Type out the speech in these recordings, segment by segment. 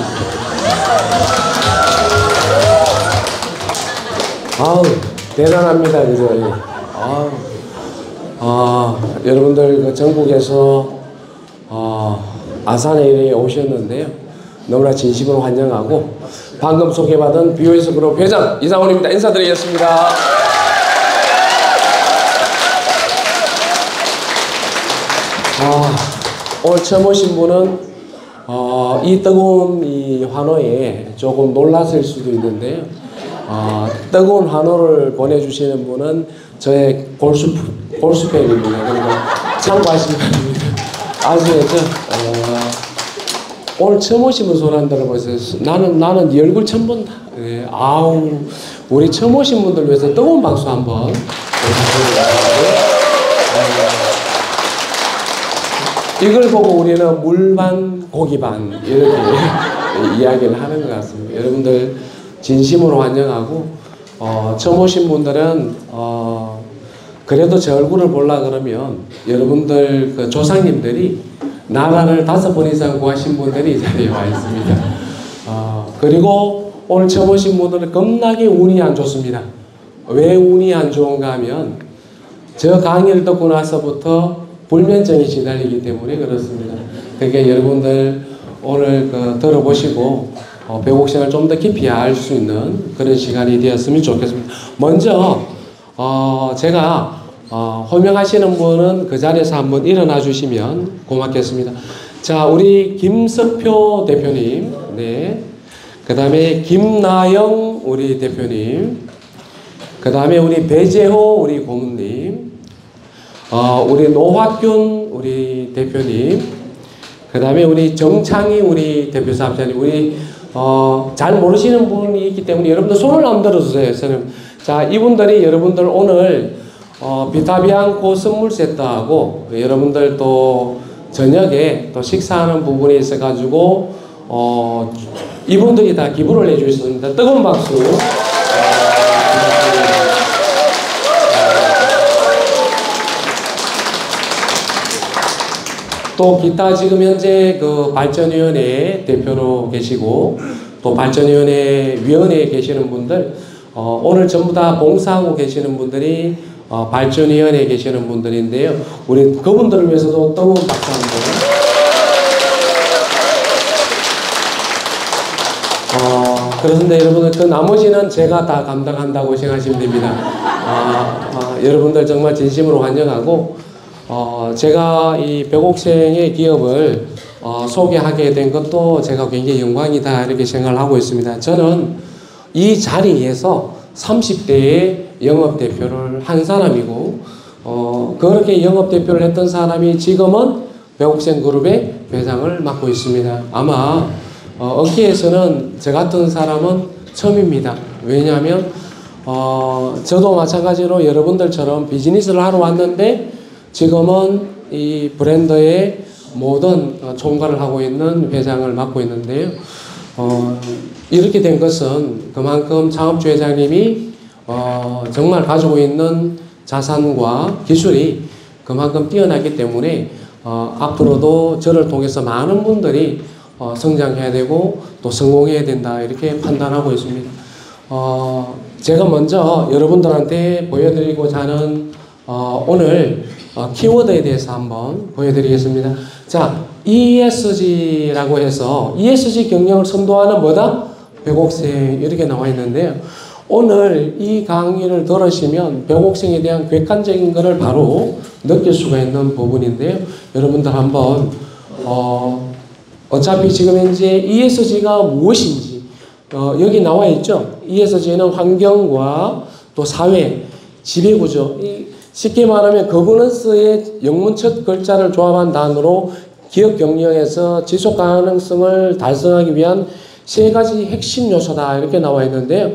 아우, 대단합니다, 그죠? 여러분들 그 전국에서 아산에 오셨는데요. 너무나 진심으로 환영하고, 방금 소개받은 BOS 그룹 회장 이상훈입니다. 인사드리겠습니다. 오늘 처음 오신 분은 이 뜨거운 이 환호에 조금 놀랐을 수도 있는데요. 뜨거운 환호를 보내주시는 분은 저의 골수팬입니다. 그러니까 참고하시기 바랍니다. 아시겠죠? 오늘 처음 오신 분 손 안 들어보세요. 나는 네 얼굴 처음 본다. 네, 아우, 우리 처음 오신 분들 위해서 뜨거운 박수 한번. 이걸 보고 우리는 물반 고기반 이렇게 이야기를 하는 것 같습니다. 여러분들 진심으로 환영하고, 처음 오신 분들은 그래도 제 얼굴을 보려 그러면 여러분들 그 조상님들이 나라를 5번 이상 구하신 분들이 이 자리에 와 있습니다. 그리고 오늘 처음 오신 분들은 겁나게 운이 안 좋습니다. 왜 운이 안 좋은가 하면 저 강의를 듣고 나서부터 불면증이 시달리기 때문에 그렇습니다. 그러니까 여러분들 오늘 들어보시고 백옥생을 좀 더 깊이 알 수 있는 그런 시간이 되었으면 좋겠습니다. 먼저 제가 호명하시는 분은 그 자리에서 한번 일어나 주시면 고맙겠습니다. 자, 우리 김석표 대표님, 네, 그 다음에 김나영 우리 대표님, 그 다음에 우리 배재호 우리 고문님, 우리 노학균 우리 대표님, 그 다음에 우리 정창희 우리 대표사업자님, 우리 잘 모르시는 분이 있기 때문에 여러분들 손을 한번 들어주세요. 자, 이분들이 여러분들 오늘 비타비앙코 선물 세트하고 여러분들 또 저녁에 또 식사하는 부분에 있어가지고 이분들이 다 기부를 해주셨습니다. 뜨거운 박수. 또 기타 지금 현재 그 발전위원회 대표로 계시고 또 발전위원회 위원회에 계시는 분들, 오늘 전부 다 봉사하고 계시는 분들이 발전위원회에 계시는 분들인데요. 우리 그분들을 위해서도 뜨거운 박수 한번. 그렇습니다. 여러분들 그 나머지는 제가 다 감당한다고 생각하시면 됩니다. 여러분들 정말 진심으로 환영하고, 제가 이 백옥생의 기업을 소개하게 된 것도 제가 굉장히 영광이다 이렇게 생각을 하고 있습니다. 저는 이 자리에서 30대의 영업대표를 한 사람이고, 그렇게 영업대표를 했던 사람이 지금은 백옥생그룹의 회장을 맡고 있습니다. 아마 업계에서는 저 같은 사람은 처음입니다. 왜냐하면 저도 마찬가지로 여러분들처럼 비즈니스를 하러 왔는데 지금은 이 브랜드의 모든 총괄을 하고 있는 회장을 맡고 있는데요. 이렇게 된 것은 그만큼 창업주 회장님이 정말 가지고 있는 자산과 기술이 그만큼 뛰어나기 때문에 앞으로도 저를 통해서 많은 분들이 성장해야 되고 또 성공해야 된다 이렇게 판단하고 있습니다. 제가 먼저 여러분들한테 보여드리고자 하는 오늘 키워드에 대해서 한번 보여드리겠습니다. 자, ESG라고 해서 ESG 경영을 선도하는 뭐다? 백옥생 이렇게 나와 있는데요. 오늘 이 강의를 들으시면 백옥생에 대한 객관적인 것을 바로 느낄 수가 있는 부분인데요. 여러분들 한번 어차피 지금 현재 ESG가 무엇인지 여기 나와 있죠. ESG는 환경과 또 사회, 지배구조, 쉽게 말하면 거버넌스의 영문 첫 글자를 조합한 단어로 기업 경영에서 지속 가능성을 달성하기 위한 3가지 핵심 요소다 이렇게 나와 있는데요.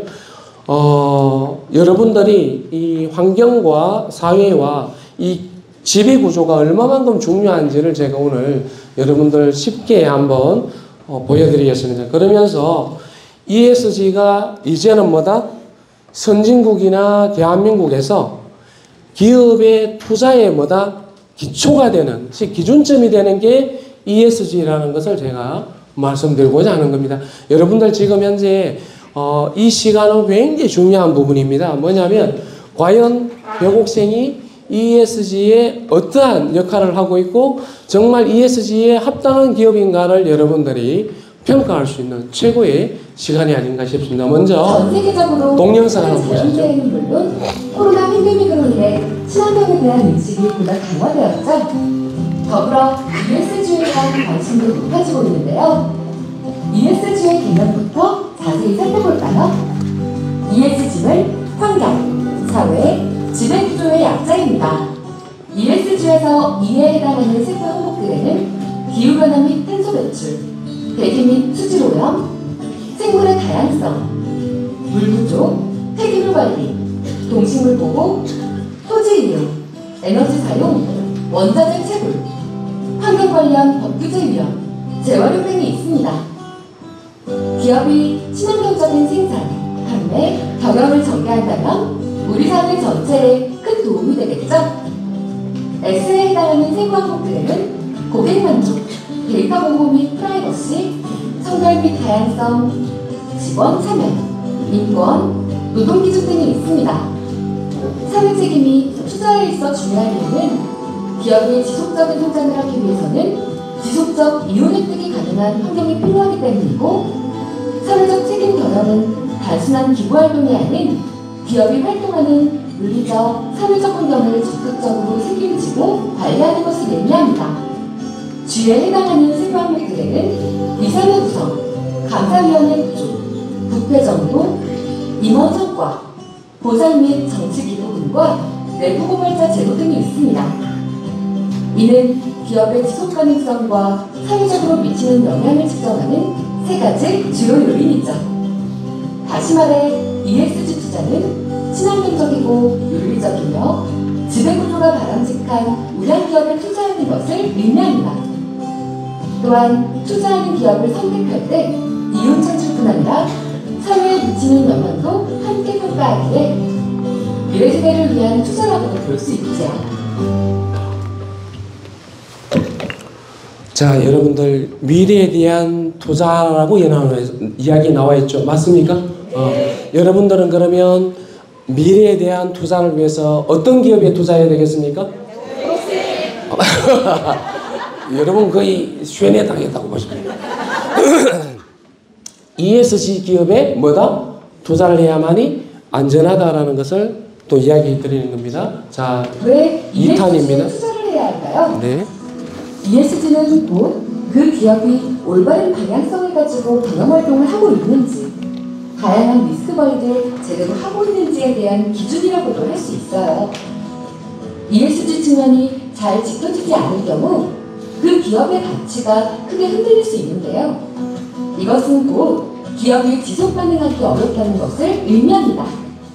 여러분들이 이 환경과 사회와 이 지배구조가 얼마만큼 중요한지를 제가 오늘 여러분들 쉽게 한번 보여드리겠습니다. 그러면서 ESG가 이제는 뭐다? 선진국이나 대한민국에서 기업의 투자에 뭐다? 기초가 되는, 즉 기준점이 되는 게 ESG라는 것을 제가 말씀드리고자 하는 겁니다. 여러분들 지금 현재 이 시간은 굉장히 중요한 부분입니다. 뭐냐면 과연 배곡생이 ESG에 어떠한 역할을 하고 있고 정말 ESG에 합당한 기업인가를 여러분들이 평가할 수 있는 최고의 시간이 아닌가 싶습니다. 먼저 전 세계적으로 동영상 한번 보시죠. 물론 코로나 팬데믹으로 인해 친환경에 대한 인식이 보다 강화되었죠. 더불어 ESG에 대한 관심도 높아지고 있는데요. ESG의 개념부터 자세히 살펴볼까요? ESG는 환경, 사회, 지배구조의 약자입니다. ESG에서 E에 해당하는 세부 항목들에는 기후변화 및 탄소 배출, 대기 및 수질 오염, 생물의 다양성, 물 부족, 폐기물 관리, 동식물 보호, 토지 이용, 에너지 사용, 원자재 채굴, 환경 관련 법 규제 위험, 재활용 등이 있습니다. 기업이 친환경적인 생산, 판매, 경영을 전개한다면 우리 사회 전체에 큰 도움이 되겠죠? S에 해당하는 세부 항목들에는 고객 만족, 데이터 보호 및 프라이버시, 성별 및 다양성, 직원 참여, 인권, 노동 기준 등이 있습니다. 사회 책임이 투자에 있어 중요한 이유는 기업이 지속적인 성장을 하기 위해서는 지속적 이윤 획득이 가능한 환경이 필요하기 때문이고, 사회적 책임 경영은 단순한 기부 활동이 아닌 기업이 활동하는 물리적, 사회적 환경을 적극적으로 책임지고 관리하는 것을 의미합니다. G에 해당하는 세부 항목들에는 이사회 구성, 감사위원회 구조, 부패 정도, 임원 성과, 보상 및 정치 기도 등과 내부 고발자 제도 등이 있습니다. 이는 기업의 지속 가능성과 사회적으로 미치는 영향을 측정하는 세 가지 주요 요인이죠. 다시 말해 ESG 투자는 친환경적이고 윤리적이며 지배구조가 바람직한 우량 기업에 투자하는 것을 의미합니다. 또한 투자하는 기업을 선택할 때 이윤 창출뿐 아니라 사회에 미치는 영향도 함께 평가하기에 미래세대를 위한 투자라고도 볼 수 있죠. 자, 여러분들 미래에 대한 투자라고 이야기 나와 있죠. 맞습니까? 여러분들은 그러면 미래에 대한 투자를 위해서 어떤 기업에 투자해야 되겠습니까? 여러분 거의 쇠뇌 당했다고 보시면 ESG 기업에 뭐다? 투자를 해야만이 안전하다라는 것을 또 이야기해 드리는 겁니다. 자, 왜 2탄입니다. 투자를 해야 할까요? 네. ESG는 곧 그 기업이 올바른 방향성을 가지고 경영활동을 하고 있는지, 다양한 리스크 관리를 제대로 하고 있는지에 대한 기준이라고도 할 수 있어요. ESG 측면이 잘 지켜지지 않을 경우 그 기업의 가치가 크게 흔들릴 수 있는데요. 이것은 곧 기업이 지속 가능하기 어렵다는 것을 의미합니다.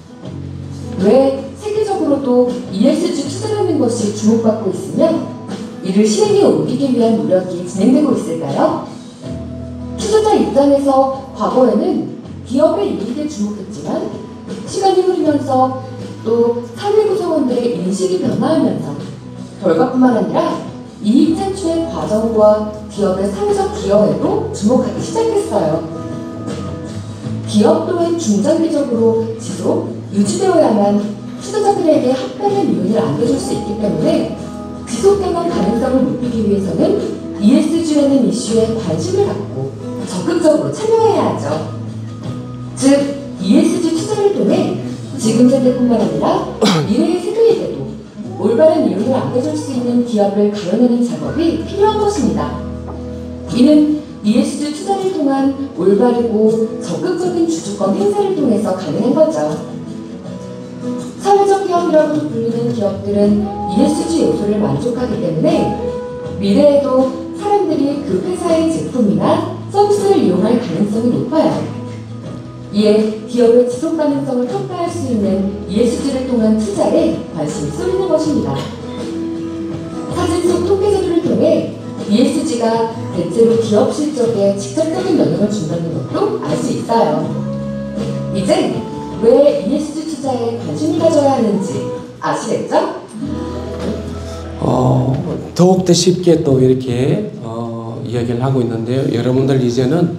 왜 세계적으로도 ESG 투자라는 것이 주목받고 있으며 이를 실행에 옮기기 위한 노력이 진행되고 있을까요? 투자자 입장에서 과거에는 기업의 이익에 주목했지만 시간이 흐르면서 또 사회 구성원들의 인식이 변화하면서 결과뿐만 아니라 이익 창출의 과정과 기업의 사회적 기여에도 주목하기 시작했어요. 기업 또한 중장기적으로 지속, 유지되어야만 투자자들에게 합당한 이윤을 안겨줄 수 있기 때문에 지속 경영 가능성을 높이기 위해서는 ESG라는 이슈에 관심을 갖고 적극적으로 참여해야 하죠. 즉, ESG 투자를 통해 지금 세대뿐만 아니라 미래의 세대에게도 올바른 이윤을 안겨줄 수 있는 기업을 가려내는 작업이 필요한 것입니다. 이는 ESG 투자를 통한 올바르고 적극적인 주주권 행사를 통해서 가능한 거죠. 사회적 기업이라고 불리는 기업들은 ESG 요소를 만족하기 때문에 미래에도 사람들이 그 회사의 제품이나 서비스를 이용할 가능성이 높아요. 이에 기업의 지속 가능성을 평가할 수 있는 ESG를 통한 투자에 관심이 쏠리는 것입니다. 사진 속 통계 자료를 통해 ESG가 대체로 기업 실적에 직접적인 영향을 준다는 것도 알 수 있어요. 이제 왜 ESG 투자에 관심을 가져야 하는지 아시겠죠? 더욱더 쉽게 또 이렇게 이야기를 하고 있는데요. 여러분들 이제는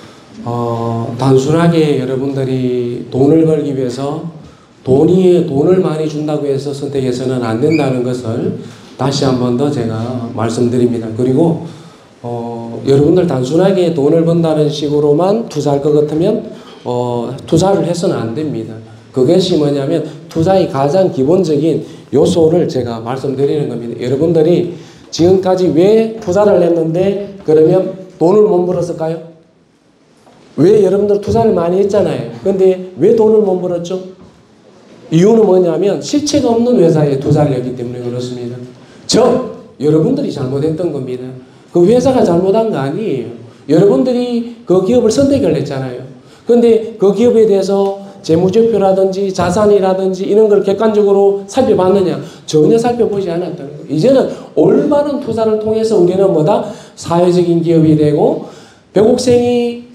단순하게 여러분들이 돈을 벌기 위해서 돈을 많이 준다고 해서 선택해서는 안 된다는 것을 다시 한 번 더 제가 말씀드립니다. 그리고 여러분들 단순하게 돈을 번다는 식으로만 투자할 것 같으면 투자를 해서는 안 됩니다. 그것이 뭐냐면 투자의 가장 기본적인 요소를 제가 말씀드리는 겁니다. 여러분들이 지금까지 왜 투자를 했는데 그러면 돈을 못 벌었을까요? 왜 여러분들 투자를 많이 했잖아요. 근데 왜 돈을 못 벌었죠? 이유는 뭐냐면 실체가 없는 회사에 투자를 했기 때문에 그렇습니다. 여러분들이 잘못했던 겁니다. 그 회사가 잘못한 거 아니에요. 여러분들이 그 기업을 선택을 했잖아요. 근데 그 기업에 대해서 재무제표라든지 자산이라든지 이런 걸 객관적으로 살펴봤느냐? 전혀 살펴보지 않았다는 거예요. 이제는 올바른 투자를 통해서 우리는 뭐다? 사회적인 기업이 되고 백옥생이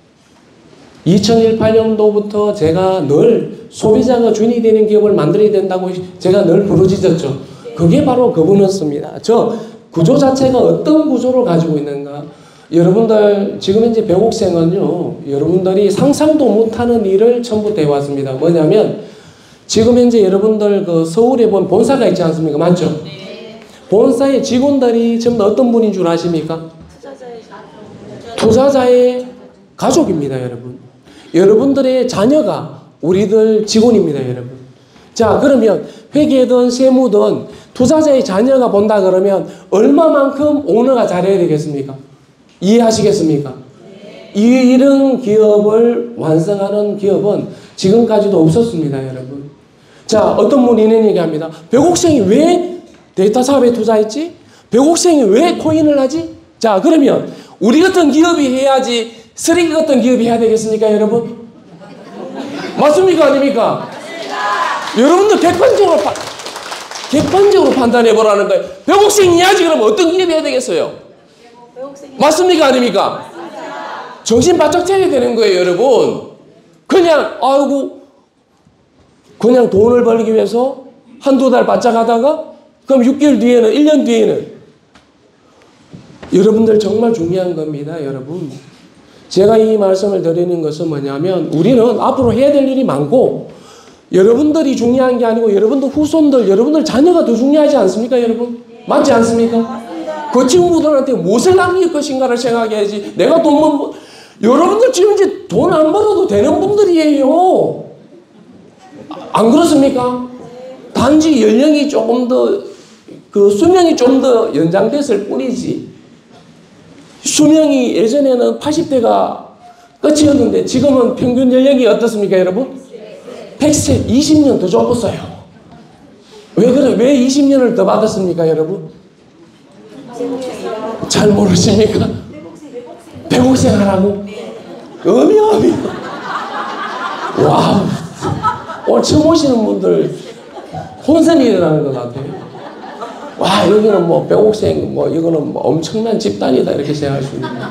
2018년도부터 제가 늘 소비자가 주인이 되는 기업을 만들어야 된다고 제가 늘 부르짖었죠. 그게 바로 그분이었습니다. 저 구조 자체가 어떤 구조를 가지고 있는가? 여러분들 지금 현재 백옥생은요, 여러분들이 상상도 못하는 일을 처음부터 해왔습니다. 뭐냐면 지금 현재 여러분들 그 서울에 본 본사가 있지 않습니까? 맞죠? 네. 본사의 직원들이 전부 어떤 분인 줄 아십니까? 투자자의 가족입니다, 여러분. 여러분들의 자녀가 우리들 직원입니다, 여러분. 자, 그러면 회계든 세무든 투자자의 자녀가 본다 그러면 얼마만큼 오너가 잘해야 되겠습니까? 이해하시겠습니까? 이런 기업을 완성하는 기업은 지금까지도 없었습니다, 여러분. 자, 어떤 분이 이런 얘기합니다. 백옥생이 왜 데이터 사업에 투자했지? 백옥생이 왜 코인을 하지? 자, 그러면 우리 같은 기업이 해야지 쓰레기 같은 기업이 해야 되겠습니까, 여러분? 맞습니까, 아닙니까? 여러분들 객관적으로 판단해 보라는 거예요. 백옥생이 해야지 그러면 어떤 기업이 해야 되겠어요? 맞습니까, 아닙니까? 정신 바짝 차려야 되는 거예요, 여러분. 그냥 그냥 돈을 벌기 위해서 한두 달 바짝 하다가 그럼 6개월 뒤에는 1년 뒤에는 여러분들 정말 중요한 겁니다, 여러분. 제가 이 말씀을 드리는 것은 뭐냐면 우리는 앞으로 해야 될 일이 많고 여러분들이 중요한 게 아니고 여러분들 후손들, 여러분들 자녀가 더 중요하지 않습니까, 여러분? 맞지 않습니까? 그 친구들한테 무엇을 남길 것인가를 생각해야지. 내가 여러분들 지금 이제 돈 안 벌어도 되는 분들이에요. 안 그렇습니까? 단지 연령이 조금 더, 수명이 좀 더 연장됐을 뿐이지. 수명이 예전에는 80대가 끝이었는데 지금은 평균 연령이 어떻습니까, 여러분? 100세, 20년 더 접었어요. 왜 그래? 왜 20년을 더 받았습니까, 여러분? 잘 모르십니까? 백옥생 하라고? 어미. 와우. 오늘 처음 오시는 분들 혼선이 일어나는 것 같아요. 와, 여기는 뭐 백옥생, 이거는 뭐 엄청난 집단이다, 이렇게 생각할 수 있습니다.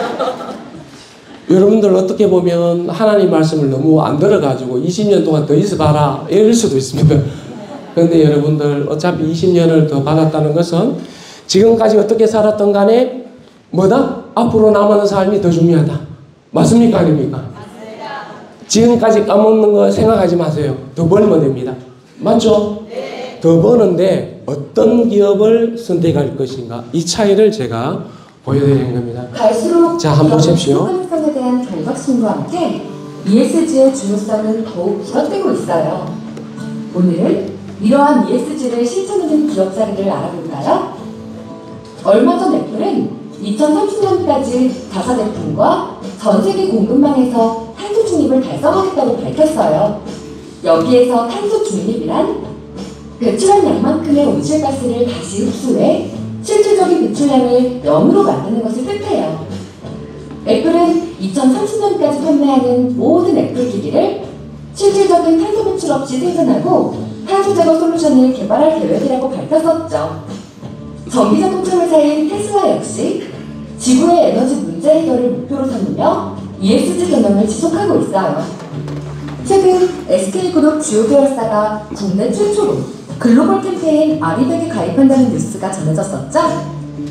여러분들 어떻게 보면 하나님 말씀을 너무 안 들어가지고 20년 동안 더 있어봐라, 이럴 수도 있습니다. 그런데 여러분들 어차피 20년을 더 받았다는 것은 지금까지 어떻게 살았던 간에 뭐다? 앞으로 남은 삶이 더 중요하다. 맞습니까, 아닙니까? 맞습니다. 지금까지 까먹는 거 생각하지 마세요. 더 벌면 됩니다. 맞죠? 네. 더 버는데 어떤 기업을 선택할 것인가, 이 차이를 제가 보여드리는 겁니다. 갈수록 자, 한번 보십시오. 가능성에 대한 경각심과 함께 ESG의 중요성은 더욱 부각되고 있어요. 오늘은 이러한 ESG를 실천하는 기업 사례를 알아볼까요? 얼마 전 애플은 2030년까지 가사제품과 전세계 공급망에서 탄소 중립을 달성하겠다고 밝혔어요. 여기에서 탄소 중립이란 배출한 양만큼의 온실가스를 다시 흡수해 실질적인 배출량을 0으로 만드는 것을 뜻해요. 애플은 2030년까지 판매하는 모든 애플 기기를 실질적인 탄소 배출 없이 생산하고 탄소 제거 솔루션을 개발할 계획이라고 밝혔었죠. 전기자동차 회사인 테슬라 역시 지구의 에너지 문제 해결을 목표로 삼으며 ESG 경영을 지속하고 있어요. 최근 SK그룹 주요 계열사가 국내 최초로 글로벌 캠페인 아리백에 가입한다는 뉴스가 전해졌었죠.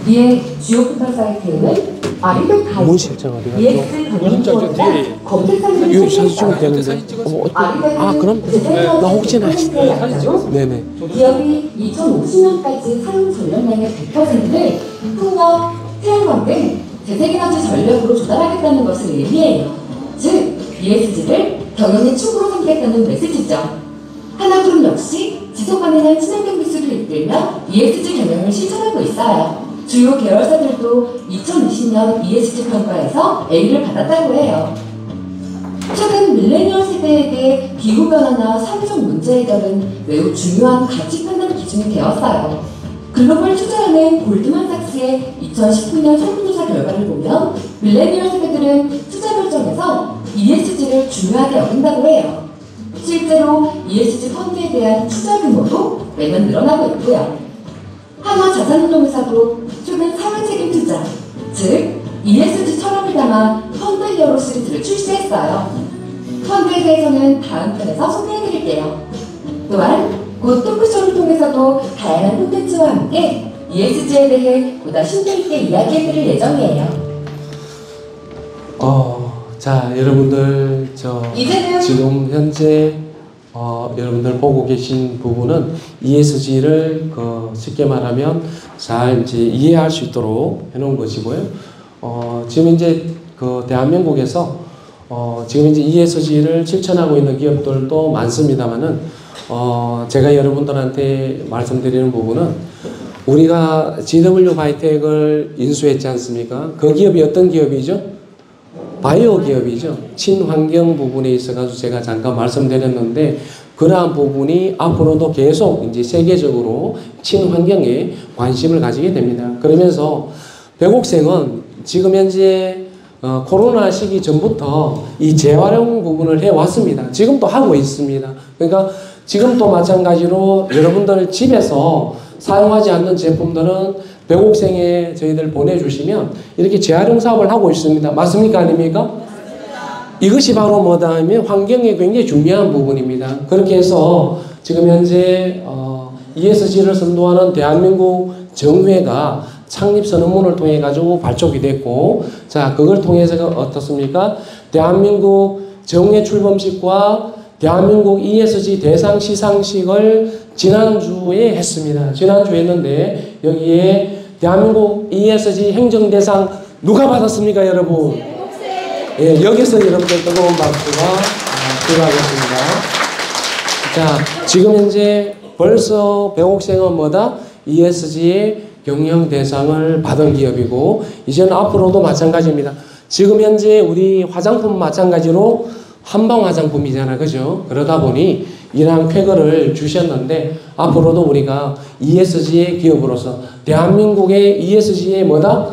이에 주요 포털 사이트에는 아리백 가이드, 문실장 어디 갔죠? EX 문실장 뒤에 검색사진을 여기 사진 찍으면 되는데. 그럼 나 혹시나 네네. 기업이 2050년까지 사용 전력량의 100%를 풍력, 태양광 등 재생에너지 전력으로 조달하겠다는 것을 의미해요. 즉, ESG를 경영의 축으로 삼겠다는 메시지죠. 하나그룹 역시 지속 가능한 친환경 기술을 이끌며 ESG 경영을 실천하고 있어요. 주요 계열사들도 2020년 ESG 평가에서 A를 받았다고 해요. 최근 밀레니얼 세대에게 기후변화나 사회적 문제 해결은 매우 중요한 가치 판단 기준이 되었어요. 글로벌 투자은행 골드만삭스의 2019년 설문조사 결과를 보면 밀레니얼 세대들은 투자 결정에서 ESG를 중요하게 여긴다고 해요. 실제로 ESG 펀드에 대한 투자 규모도 매년 늘어나고 있고요. 한화자산운용사도 최근 사회책임 투자, 즉 ESG 철학을 담아 펀드 히어로 시리즈를 출시했어요. 펀드에 대해서는 다음 편에서 소개해드릴게요. 또한 곧 토크쇼를 통해서도 다양한 콘텐츠와 함께 ESG에 대해 보다 심도 있게 이야기해드릴 예정이에요. 자, 여러분들 이제는 지금 현재 여러분들 보고 계신 부분은 ESG를 쉽게 말하면 잘 이제 이해할 수 있도록 해놓은 것이고요. 지금 이제 대한민국에서 지금 이제 ESG를 실천하고 있는 기업들도 많습니다만은 제가 여러분들한테 말씀드리는 부분은 우리가 GW 바이텍을 인수했지 않습니까? 그 기업이 어떤 기업이죠? 바이오 기업이죠. 친환경 부분에 있어가지고 제가 잠깐 말씀드렸는데 그러한 부분이 앞으로도 계속 이제 세계적으로 친환경에 관심을 가지게 됩니다. 그러면서 백옥생은 지금 현재 코로나 시기 전부터 이 재활용 부분을 해왔습니다. 지금도 하고 있습니다. 그러니까 지금도 마찬가지로 여러분들 집에서 사용하지 않는 제품들은 백옥생에 저희들 보내주시면 이렇게 재활용 사업을 하고 있습니다. 맞습니까? 아닙니까? 이것이 바로 뭐다 하면 환경에 굉장히 중요한 부분입니다. 그렇게 해서 지금 현재 ESG를 선도하는 대한민국 정회가 창립 선언문을 통해 가지고 발족이 됐고, 자, 그걸 통해서 어떻습니까? 대한민국 정회 출범식과 대한민국 ESG 대상 시상식을 지난주에 했습니다. 지난주에 했는데 여기에 대한민국 ESG 행정대상 누가 받았습니까, 여러분? 예, 여기서 여러분들 뜨거운 박수가 필요하겠습니다. 자, 지금 현재 벌써 백옥생은 뭐다? ESG의 경영대상을 받은 기업이고, 이제는 앞으로도 마찬가지입니다. 지금 현재 우리 화장품 마찬가지로 한방 화장품이잖아, 그죠? 그러다 보니 이러한 쾌거를 주셨는데 앞으로도 우리가 ESG의 기업으로서 대한민국의 ESG의 뭐다?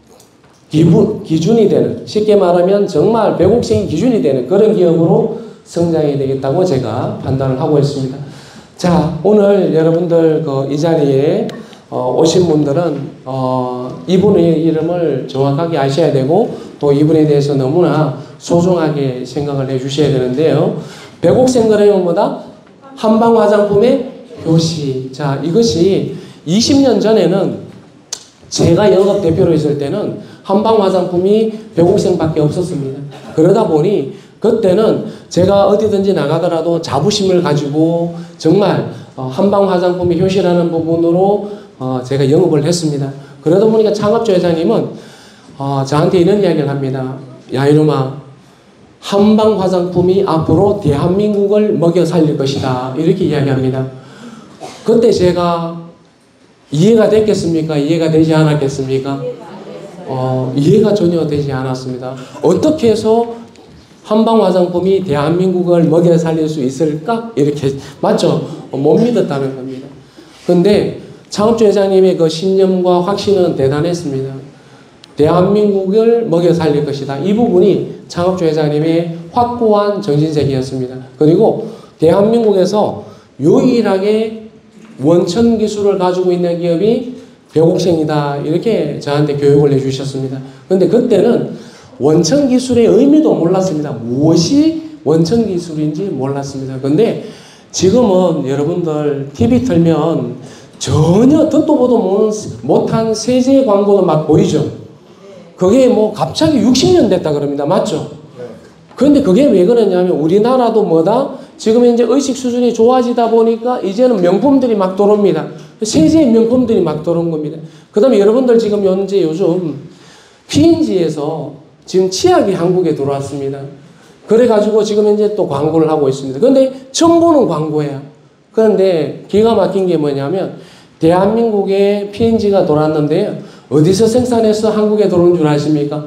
기준이 되는, 쉽게 말하면 정말 백옥생이 기준이 되는 그런 기업으로 성장해야 되겠다고 제가 판단을 하고 있습니다. 자, 오늘 여러분들 이 자리에 오신 분들은 이분의 이름을 정확하게 아셔야 되고 또 이분에 대해서 너무나 소중하게 생각을 해 주셔야 되는데요. 백옥생 그러면 뭐다? 한방 화장품의 효시. 자, 이것이 20년 전에는 제가 영업 대표로 있을 때는 한방 화장품이 백옥생밖에 없었습니다. 그러다 보니 그때는 제가 어디든지 나가더라도 자부심을 가지고 정말 한방 화장품의 효시라는 부분으로 제가 영업을 했습니다. 그러다 보니까 창업주 회장님은 저한테 이런 이야기를 합니다. 야, 이놈아, 한방 화장품이 앞으로 대한민국을 먹여 살릴 것이다. 이렇게 이야기합니다. 그때 제가 이해가 됐겠습니까? 이해가 되지 않았겠습니까? 이해가 전혀 되지 않았습니다. 어떻게 해서 한방 화장품이 대한민국을 먹여 살릴 수 있을까? 이렇게, 맞죠? 못 믿었다는 겁니다. 근데 창업주 회장님의 그 신념과 확신은 대단했습니다. 대한민국을 먹여 살릴 것이다. 이 부분이 창업주 회장님의 확고한 정신세계였습니다. 그리고 대한민국에서 유일하게 원천 기술을 가지고 있는 기업이 백옥생이다. 이렇게 저한테 교육을 해주셨습니다. 그런데 그때는 원천 기술의 의미도 몰랐습니다. 무엇이 원천 기술인지 몰랐습니다. 그런데 지금은 여러분들 TV 틀면 전혀 듣도 보도 못한 세제 광고도 막 보이죠. 그게 뭐 갑자기 60년 됐다 그럽니다. 맞죠? 그런데 그게 왜 그러냐면 우리나라도 뭐다? 지금 현재 의식 수준이 좋아지다 보니까 이제는 명품들이 막 들어옵니다. 세제 명품들이 막 들어온 겁니다. 그 다음에 여러분들 지금 현재 요즘 P&G에서 지금 치약이 한국에 들어왔습니다. 그래가지고 지금 현재 또 광고를 하고 있습니다. 그런데 처음 보는 광고예요. 그런데 기가 막힌 게 뭐냐면 대한민국에 P&G가 들어왔는데요. 어디서 생산해서 한국에 들어온 줄 아십니까?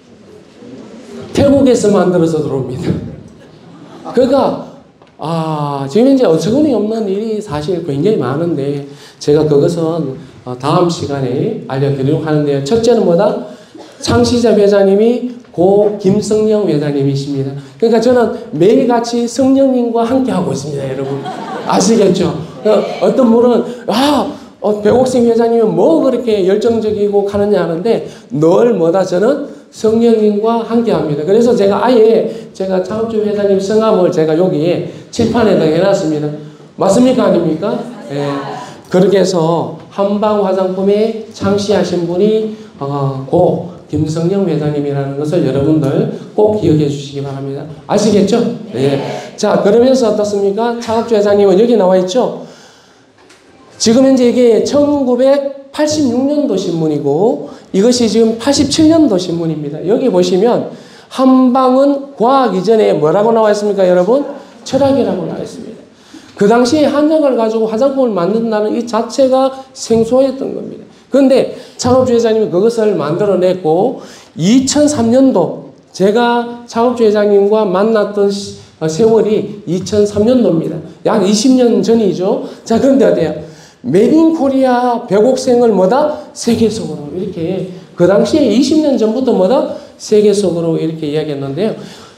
태국에서 만들어서 들어옵니다. 그러니까 지금 현재 어처구니 없는 일이 사실 굉장히 많은데 제가 그것은 다음 시간에 알려드리려고 하는데요. 첫째는 뭐다? 창시자 회장님이 고 김성령 회장님이십니다. 그러니까 저는 매일같이 성령님과 함께 하고 있습니다. 여러분 아시겠죠? 어떤 분은 백옥생 회장님은 뭐 그렇게 열정적이고 하느냐 하는데 늘 뭐다? 저는 성령님과 함께 합니다. 그래서 제가 아예 창업주 회장님 성함을 제가 여기에 칠판에다 해놨습니다. 맞습니까? 아닙니까? 예. 그렇게 해서 한방 화장품에 창시하신 분이 고 김성령 회장님이라는 것을 여러분들 꼭 기억해 주시기 바랍니다. 아시겠죠? 예. 자, 그러면서 어떻습니까? 창업주 회장님은 여기 나와 있죠? 지금 현재 이게 1986년도 신문이고 이것이 지금 87년도 신문입니다. 여기 보시면 한방은 과학 이전에 뭐라고 나와 있습니까, 여러분? 철학이라고 나와 있습니다. 그 당시에 한약을 가지고 화장품을 만든다는 이 자체가 생소했던 겁니다. 그런데 창업주 회장님이 그것을 만들어냈고 2003년도 제가 창업주 회장님과 만났던 세월이 2003년도입니다. 약 20년 전이죠. 자, 그런데 어때요? 메이드 인 코리아 백옥생을 뭐다? 세계 속으로 이렇게 그 당시에 20년 전부터 뭐다? 세계 속으로 이렇게 이야기했는데요.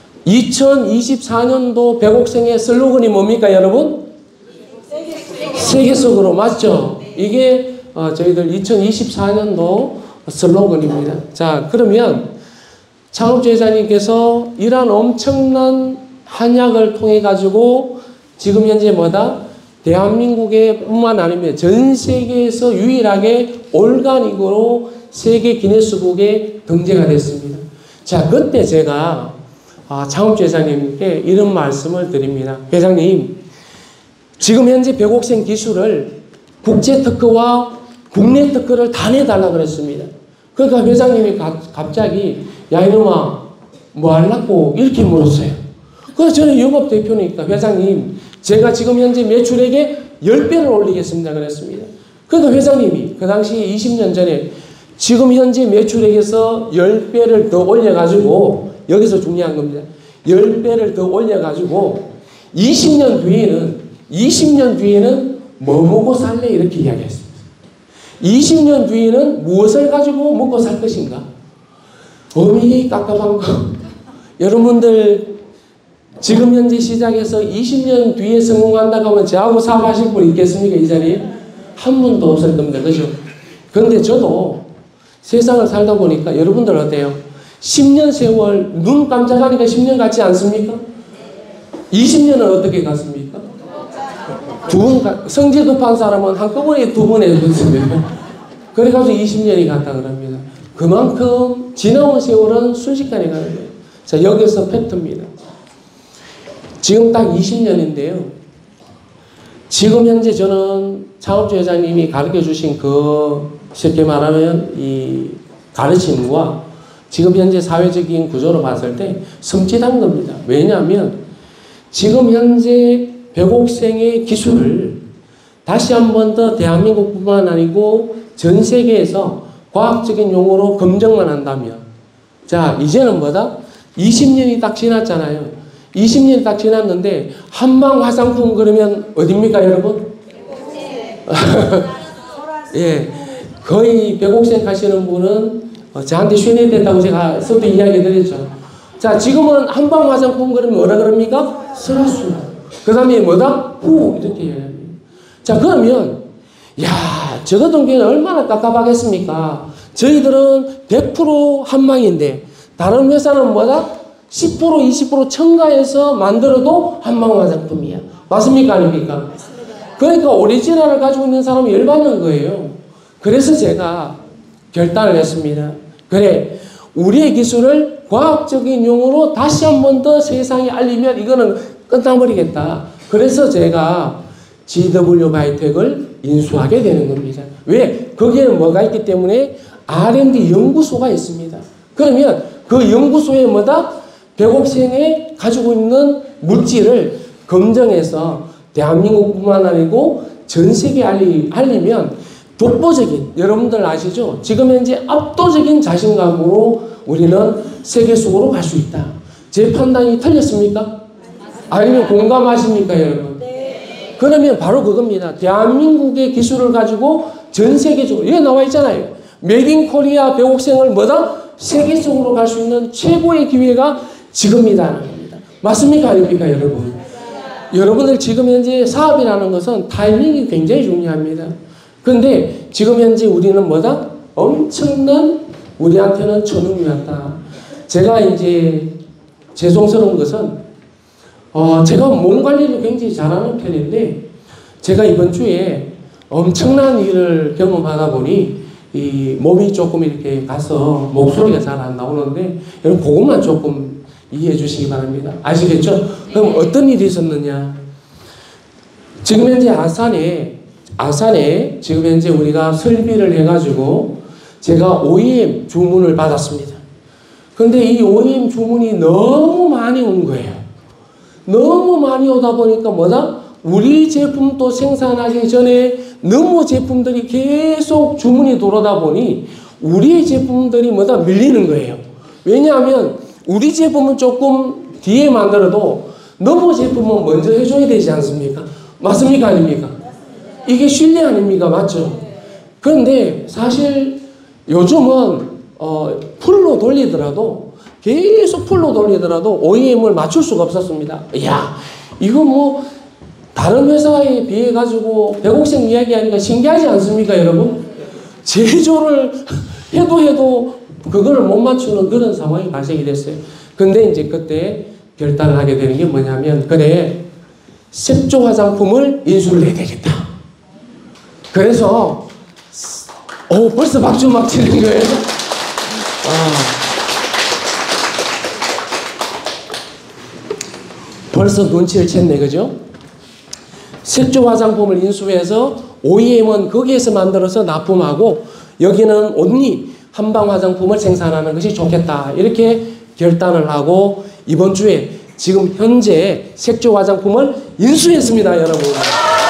2024년도 백옥생의 슬로건이 뭡니까, 여러분? 세계 속으로 맞죠? 이게 저희들 2024년도 슬로건입니다. 자, 그러면 창업주 회장님께서 이러한 엄청난 한약을 통해 가지고 지금 현재 뭐다? 대한민국에 뿐만 아니라 전 세계에서 유일하게 올가닉으로 세계 기네스북에 등재가 됐습니다. 자, 그때 제가 창업주 회장님께 이런 말씀을 드립니다. 회장님, 지금 현재 백옥생 기술을 국제 특허와 국내 특허를 다 내달라고 그랬습니다. 그러니까 회장님이 갑자기 야 이놈아 뭐 하려고 이렇게 물었어요. 그래서 저는 영업대표니까 회장님 제가 지금 현재 매출액에 10배를 올리겠습니다 그랬습니다. 그러니까 회장님이 그 당시 20년 전에 지금 현재 매출액에서 10배를 더 올려가지고 여기서 중요한 겁니다. 10배를 더 올려가지고 20년 뒤에는 뭐 먹고 살래 이렇게 이야기했습니다. 20년 뒤에는 무엇을 가지고 먹고 살 것인가? 어미 깝깝한 거. 여러분들 지금 현재 시작해서 20년 뒤에 성공한다고 하면 저하고 사업하실 분 있겠습니까? 이 자리에? 한 분도 없을 겁니다. 그죠? 그런데 저도 세상을 살다 보니까 여러분들 어때요? 10년 세월 눈 깜짝하니까 10년 같지 않습니까? 20년은 어떻게 갔습니까? 성질 급한 사람은 한꺼번에 2번 해줬습니다. 그래가지고 20년이 갔다 그럽니다. 그만큼 지나온 세월은 순식간에 가는 거예요. 자, 여기서 팩트입니다. 지금 딱 20년인데요. 지금 현재 저는 창업주 회장님이 가르쳐 주신 쉽게 말하면 이 가르침과 지금 현재 사회적인 구조로 봤을 때 섬찟한 겁니다. 왜냐하면 지금 현재 백옥생의 기술을 다시 한 번 더 대한민국뿐만 아니고 전 세계에서 과학적인 용어로 검증만 한다면 자 이제는 뭐다? 20년이 딱 지났잖아요. 20년이 딱 지났는데 한방 화장품 그러면 어딥니까 여러분? 예, 거의 백옥생 가시는 분은 저한테 쇠뇌됐다고 제가 서도 이야기 드렸죠. 자 지금은 한방 화장품 그러면 뭐라 그럽니까? 슬라수. 그 다음에 뭐다? 후 이렇게 이야기합니다. 자 그러면 저 같은 경우는 얼마나 깝깝하겠습니까? 저희들은 100% 한방인데 다른 회사는 뭐다? 10% 20% 첨가해서 만들어도 한방 화장품이야. 맞습니까? 아닙니까? 그러니까 오리지널을 가지고 있는 사람은 열받는 거예요. 그래서 제가 결단을 했습니다. 그래, 우리의 기술을 과학적인 용어로 다시 한 번 더 세상에 알리면 이거는 끝나버리겠다. 그래서 제가 GW 바이오텍을 인수하게 되는 겁니다. 왜? 거기에는 뭐가 있기 때문에 R&D 연구소가 있습니다. 그러면 그 연구소에 뭐다? 백옥생이 가지고 있는 물질을 검증해서 대한민국뿐만 아니고 전 세계에 알리면 독보적인, 여러분들 아시죠? 지금 현재 압도적인 자신감으로 우리는 세계 속으로 갈 수 있다. 제 판단이 틀렸습니까? 아니면 공감하십니까, 여러분? 네. 그러면 바로 그겁니다. 대한민국의 기술을 가지고 전 세계적으로, 여기 나와 있잖아요. 메이드 인 코리아 백옥생을 뭐다? 세계적으로 갈 수 있는 최고의 기회가 지금이라는 겁니다. 맞습니까, 아닙니까, 여러분? 여러분들 지금 현재 사업이라는 것은 타이밍이 굉장히 중요합니다. 그런데 지금 현재 우리는 뭐다? 엄청난 우리한테는 천운이었다. 제가 이제 죄송스러운 것은 제가 몸 관리를 굉장히 잘하는 편인데 제가 이번 주에 엄청난 일을 경험하다 보니 이 몸이 조금 이렇게 가서 목소리가 잘 안 나오는데 여러분 그것만 조금 이해해 주시기 바랍니다. 아시겠죠? 그럼 어떤 일이 있었느냐? 지금 현재 아산에 지금 현재 우리가 설비를 해가지고 제가 OEM 주문을 받았습니다. 근데 이 OEM 주문이 너무 많이 온 거예요. 너무 많이 오다 보니까 뭐다? 우리 제품도 생산하기 전에 너무 제품들이 계속 주문이 들어오다 보니 우리의 제품들이 뭐다? 밀리는 거예요. 왜냐하면 우리 제품은 조금 뒤에 만들어도 너무 제품은 먼저 해줘야 되지 않습니까? 맞습니까? 아닙니까? 이게 신뢰 아닙니까? 맞죠? 그런데 사실 요즘은 풀로 돌리더라도 계속 풀로 돌리더라도 OEM을 맞출 수가 없었습니다. 이야, 이거 뭐 다른 회사에 비해 가지고 백옥생 이야기하니까 신기하지 않습니까, 여러분? 제조를 해도 그걸 못 맞추는 그런 상황이 발생이 됐어요. 근데 이제 그때 결단을 하게 되는 게 뭐냐면, 그래, 색조 화장품을 인수를 해야 되겠다. 그래서 벌써 박수 막 치는 거예요. 벌써 눈치를 챘네, 그죠? 색조 화장품을 인수해서 OEM은 거기에서 만들어서 납품하고 여기는 온리 한방 화장품을 생산하는 것이 좋겠다. 이렇게 결단을 하고 이번 주에 지금 현재 색조 화장품을 인수했습니다, 여러분. 네.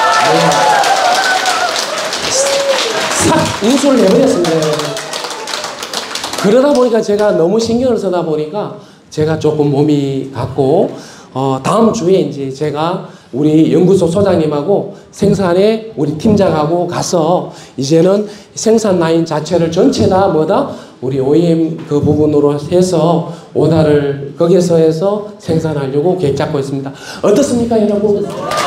싹 인수를 해버렸습니다, 여러분. 그러다 보니까 제가 너무 신경을 쓰다 보니까 제가 조금 몸이 갔고 다음 주에 이제 제가 우리 연구소 소장님하고 생산에 우리 팀장하고 가서 이제는 생산 라인 자체를 전체 다 뭐다? 우리 OEM 그 부분으로 해서 오다를 거기에서 해서 생산하려고 계획 잡고 있습니다. 어떻습니까, 여러분?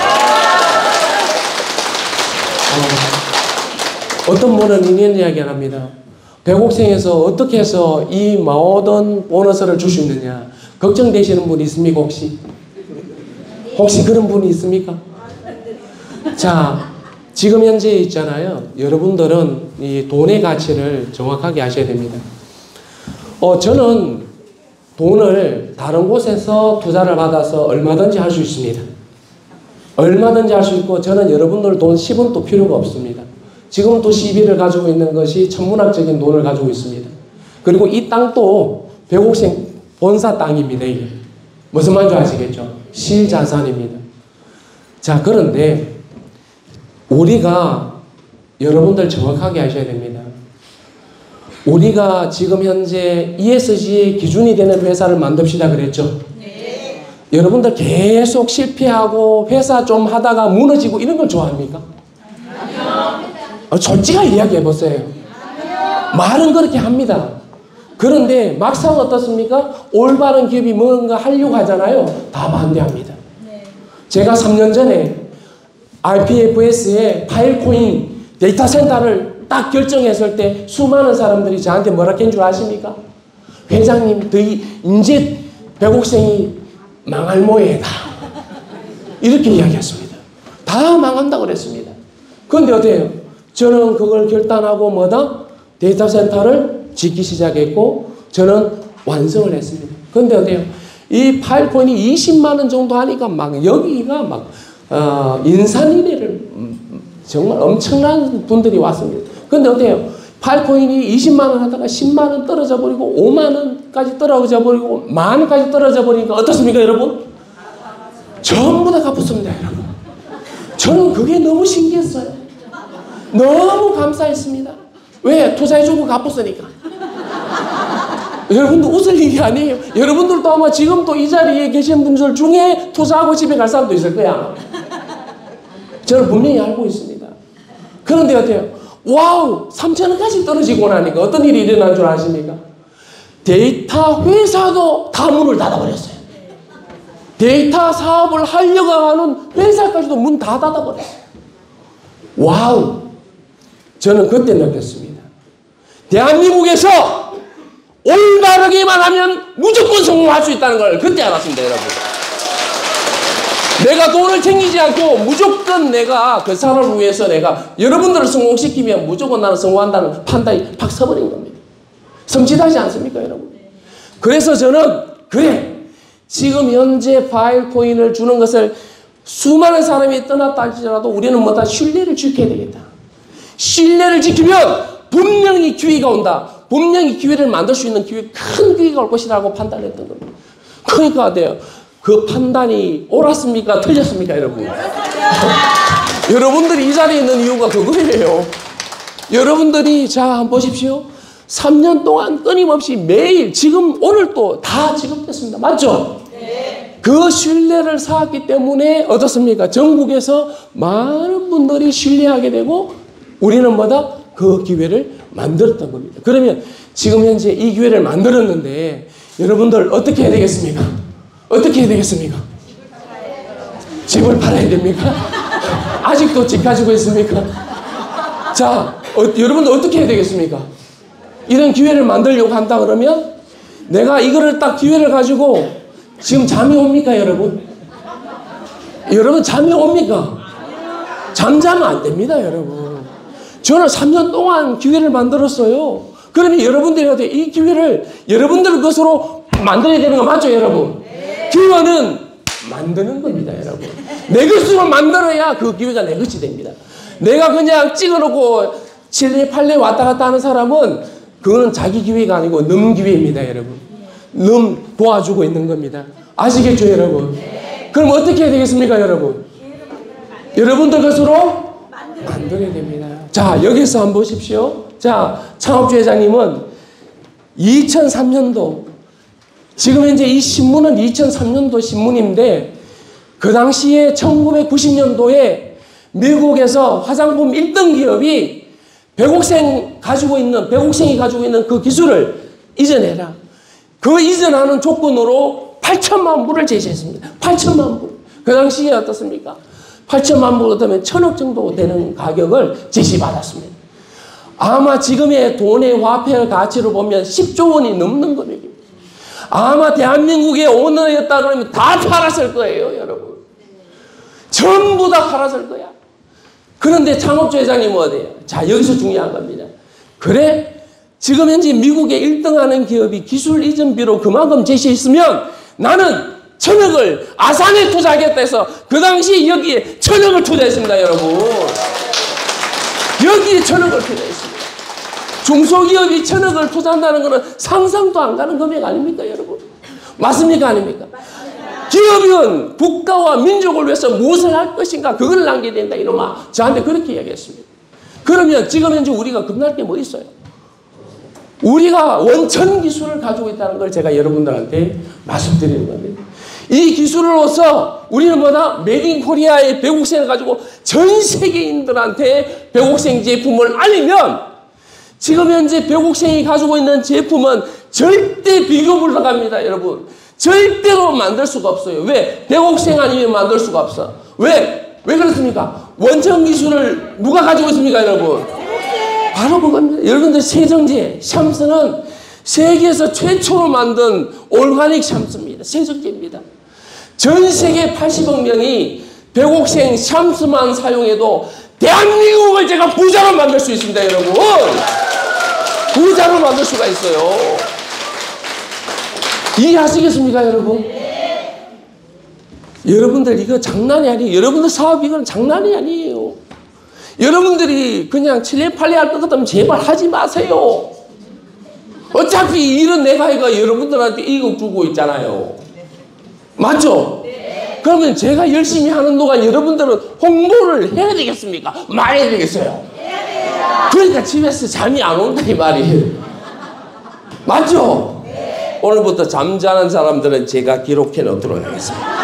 어떤 분은 이런 이야기를 합니다. 백옥생에서 어떻게 해서 이 모든 보너스를 줄 수 있느냐 걱정되시는 분이 있습니까, 혹시? 혹시 그런 분이 있습니까? 자, 지금 현재 있잖아요. 여러분들은 이 돈의 가치를 정확하게 아셔야 됩니다. 저는 돈을 다른 곳에서 투자를 받아서 얼마든지 할 수 있습니다. 얼마든지 할 수 있고 저는 여러분들 돈 10원도 필요가 없습니다. 지금도 시비를 가지고 있는 것이 천문학적인 돈을 가지고 있습니다. 그리고 이 땅도 백옥생 본사 땅입니다. 이게 무슨 말인지 아시겠죠? 실자산입니다. 자, 그런데 우리가 여러분들 정확하게 아셔야 됩니다. 우리가 지금 현재 ESG의 기준이 되는 회사를 만듭시다 그랬죠? 네. 여러분들 계속 실패하고 회사 좀 하다가 무너지고 이런 걸 좋아합니까? 솔직하게 이야기해보세요. 말은 그렇게 합니다. 그런데 막상 어떻습니까? 올바른 기업이 뭔가 하려고 하잖아요. 다 반대합니다. 제가 3년 전에 RPFS의 파일코인 데이터 센터를 딱 결정했을 때 수많은 사람들이 저한테 뭐라 했는 줄 아십니까? 회장님, 이제 백옥생이 망할 모양이다. 이렇게 이야기했습니다. 다 망한다고 그랬습니다. 그런데 어때요? 저는 그걸 결단하고 뭐다? 데이터 센터를 짓기 시작했고 저는 완성을 했습니다. 그런데 어때요? 이 파일포인이 20만 원 정도 하니까 막 여기가 막 인산인해를 정말 엄청난 분들이 왔습니다. 그런데 어때요? 파일포인이 20만 원 하다가 10만 원 떨어져 버리고 5만 원까지 떨어져 버리고 만 원까지 떨어져 버리니까 어떻습니까, 여러분? 전부 다 갚았습니다, 여러분. 저는 그게 너무 신기했어요. 너무 감사했습니다. 왜? 투자해주고 갚았으니까. 여러분들 웃을 일이 아니에요. 여러분들도 아마 지금도 이 자리에 계신 분들 중에 투자하고 집에 갈 사람도 있을 거야. 저는 분명히 알고 있습니다. 그런데 어때요? 와우! 3,000원까지 떨어지고 나니까 어떤 일이 일어난 줄 아십니까? 데이터 회사도 다 문을 닫아버렸어요. 데이터 사업을 하려고 하는 회사까지도 문 다 닫아버렸어요. 와우! 저는 그때 느꼈습니다. 대한민국에서 올바르게만 하면 무조건 성공할 수 있다는 걸 그때 알았습니다, 여러분. 내가 돈을 챙기지 않고 무조건 내가 그 사람을 위해서 내가 여러분들을 성공시키면 무조건 나는 성공한다는 판단이 팍 서버린 겁니다. 섬찟하지 않습니까, 여러분? 그래서 저는 그래, 지금 현재 파일코인을 주는 것을 수많은 사람이 떠났다 할지라도 우리는 뭐다? 신뢰를 지켜야 되겠다. 신뢰를 지키면 분명히 기회가 온다. 분명히 기회를 만들 수 있는 기회, 큰 기회가 올 것이라고 판단했던 겁니다. 그러니까 어때요? 그 판단이 옳았습니까? 틀렸습니까, 여러분? 여러분들이 이 자리에 있는 이유가 그거예요. 여러분들이 자, 한번 보십시오. 3년 동안 끊임없이 매일 지금 오늘 또 다 지급됐습니다. 맞죠? 네. 그 신뢰를 쌓았기 때문에 어떻습니까? 전국에서 많은 분들이 신뢰하게 되고 우리는 뭐다? 그 기회를 만들었던 겁니다. 그러면 지금 현재 이 기회를 만들었는데 여러분들 어떻게 해야 되겠습니까? 어떻게 해야 되겠습니까? 집을 팔아야 됩니까? 아직도 집 가지고 있습니까? 자, 여러분들 어떻게 해야 되겠습니까? 이런 기회를 만들려고 한다 그러면 내가 이거를 딱 기회를 가지고 지금 잠이 옵니까, 여러분? 여러분 잠이 옵니까? 잠자면 안 됩니다, 여러분. 저는 3년 동안 기회를 만들었어요. 그러면 여러분들이 이 기회를 여러분들 것으로 만들어야 되는 거 맞죠, 여러분? 기회는 만드는 겁니다, 여러분. 내 것으로 만들어야 그 기회가 내 것이 됩니다. 내가 그냥 찍어놓고 7례, 8례 왔다 갔다 하는 사람은 그거는 자기 기회가 아니고 놈 기회입니다, 여러분. 놈 도와주고 있는 겁니다. 아시겠죠, 여러분? 그럼 어떻게 해야 되겠습니까, 여러분? 여러분들 것으로 만들어야 됩니다. 자, 여기서 한번 보십시오. 자, 창업주 회장님은 2003년도, 지금 현재 이 신문은 2003년도 신문인데, 그 당시에 1990년도에 미국에서 화장품 1등 기업이 백옥생이 가지고 있는 그 기술을 이전해라. 그 이전하는 조건으로 8천만 불을 제시했습니다. 8천만 불. 그 당시에 어떻습니까? 8천만 불 얻으면 1,000억 정도 되는 가격을 제시받았습니다. 아마 지금의 돈의 화폐 가치로 보면 10조 원이 넘는 금액입니다. 아마 대한민국의 오너였다 그러면 다 팔았을 거예요, 여러분. 전부 다 팔았을 거야. 그런데 창업주 회장님은 어디예요? 자, 여기서 중요한 겁니다. 그래, 지금 현재 미국의 1등하는 기업이 기술 이전비로 그만큼 제시했으면 나는 1,000억을 아산에 투자하겠다 해서 그 당시 여기에 1,000억을 투자했습니다, 여러분. 여기에 1,000억을 투자했습니다. 중소기업이 1,000억을 투자한다는 것은 상상도 안 가는 금액 아닙니까, 여러분? 맞습니까, 아닙니까? 기업은 국가와 민족을 위해서 무엇을 할 것인가, 그걸 남겨야 된다, 이놈아. 저한테 그렇게 이야기했습니다. 그러면 지금 현재 우리가 겁날 게 뭐 있어요? 우리가 원천 기술을 가지고 있다는 걸 제가 여러분들한테 말씀드리는 겁니다. 이 기술로서 우리는 뭐다? 메이드 인 코리아의 백옥생을 가지고 전 세계인들한테 백옥생 제품을 알리면 지금 현재 백옥생이 가지고 있는 제품은 절대 비교 불가합니다, 여러분. 절대로 만들 수가 없어요. 왜? 백옥생 아니면 만들 수가 없어. 왜? 왜 그렇습니까? 원천 기술을 누가 가지고 있습니까, 여러분? 바로 그겁니다. 여러분들 세정제, 샴스는 세계에서 최초로 만든 올가닉 샴스입니다. 세정제입니다. 전 세계 80억 명이 백옥생 샴스만 사용해도 대한민국을 제가 부자로 만들 수 있습니다, 여러분. 부자로 만들 수가 있어요. 이해하시겠습니까, 여러분? 여러분들 이거 장난이 아니에요. 여러분들 사업 이건 장난이 아니에요. 여러분들이 그냥 7년 8년 할 것 같으면 제발 하지 마세요. 어차피 일은 내가 해가 여러분들한테 이익 주고 있잖아요. 맞죠? 그러면 제가 열심히 하는 동안 여러분들은 홍보를 해야 되겠습니까? 말해야 되겠어요? 그러니까 집에서 잠이 안 온다 이 말이에요. 맞죠? 오늘부터 잠자는 사람들은 제가 기록해 놓도록 하겠습니다.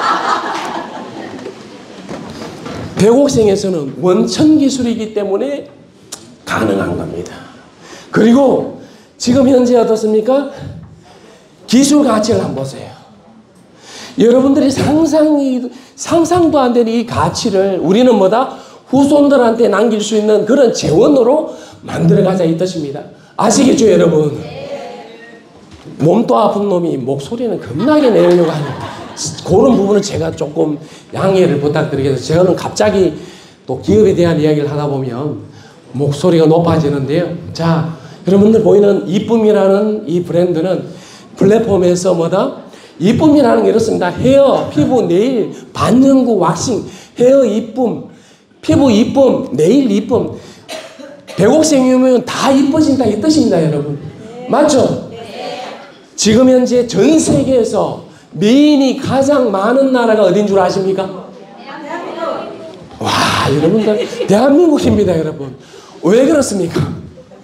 백옥생에서는 원천 기술이기 때문에 가능한 겁니다. 그리고 지금 현재 어떻습니까? 기술 가치를 한번 보세요. 여러분들이 상상도 안 되는 이 가치를 우리는 뭐다? 후손들한테 남길 수 있는 그런 재원으로 만들어가자 이 뜻입니다. 아시겠죠, 여러분? 몸도 아픈 놈이 목소리는 겁나게 내려고 하는 그런 부분은 제가 조금 양해를 부탁드리겠습니다. 저는 갑자기 또 기업에 대한 이야기를 하다 보면 목소리가 높아지는데요. 자, 여러분들 보이는 이쁨이라는 이 브랜드는 플랫폼에서 뭐다? 이쁨이라는 게 이렇습니다. 헤어, 피부, 네일, 반영구, 왁싱, 헤어 이쁨, 피부 이쁨, 네일 이쁨. 백옥생이면 다 이뻐진다 이 뜻입니다, 여러분. 맞죠? 지금 현재 전 세계에서 미인이 가장 많은 나라가 어딘 줄 아십니까? 와, 여러분들 대한민국입니다, 여러분. 왜 그렇습니까?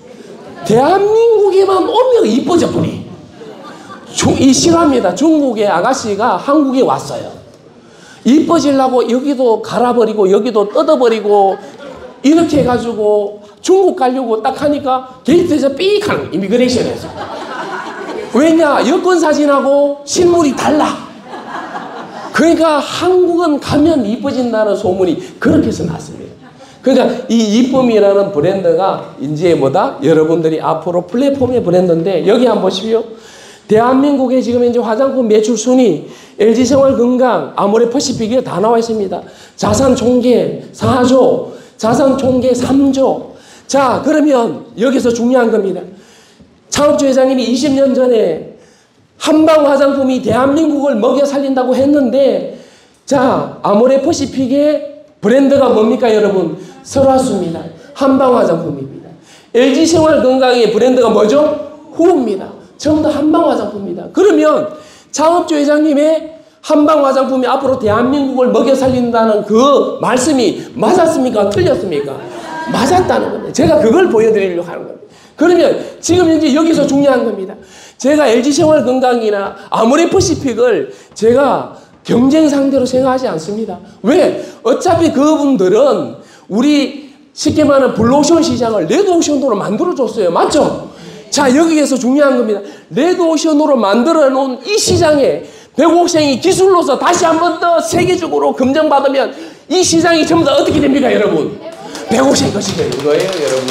대한민국에만 오면 이뻐져 버리. 이 실화입니다. 중국의 아가씨가 한국에 왔어요. 이뻐지려고 여기도 갈아버리고 여기도 뜯어버리고 이렇게 해가지고 중국 가려고 딱 하니까 게이트에서 삑 하는 이미그레이션에서. 왜냐? 여권 사진하고 실물이 달라. 그러니까 한국은 가면 이뻐진다는 소문이 그렇게 해서 났습니다. 그러니까 이 이쁨이라는 브랜드가 이제 뭐다? 여러분들이 앞으로 플랫폼의 브랜드인데 여기 한번 보십시오. 대한민국의 지금 현재 화장품 매출 순위 LG생활건강, 아모레퍼시픽이 다 나와 있습니다. 자산 총계 4조, 자산 총계 3조. 자, 그러면 여기서 중요한 겁니다. 창업주 회장님이 20년 전에 한방 화장품이 대한민국을 먹여 살린다고 했는데, 자, 아모레퍼시픽의 브랜드가 뭡니까, 여러분? 설화수입니다. 한방 화장품입니다. LG생활건강의 브랜드가 뭐죠? 후우입니다. 전부 다 한방 화장품입니다. 그러면 창업주 회장님의 한방 화장품이 앞으로 대한민국을 먹여 살린다는 그 말씀이 맞았습니까? 틀렸습니까? 맞았다는 겁니다. 제가 그걸 보여드리려고 하는 겁니다. 그러면 지금 현재 여기서 중요한 겁니다. 제가 LG생활건강이나 아모레퍼시픽을 제가 경쟁 상대로 생각하지 않습니다. 왜? 어차피 그분들은 우리 쉽게 말하는 블루오션 시장을 레드오션으로 만들어줬어요. 맞죠? 자, 여기에서 중요한 겁니다. 레드오션으로 만들어 놓은 이 시장에 백옥생이 기술로서 다시 한 번 더 세계적으로 검증받으면 이 시장이 전부 다 어떻게 됩니까, 여러분? 백옥생 것이 되는 거예요, 여러분.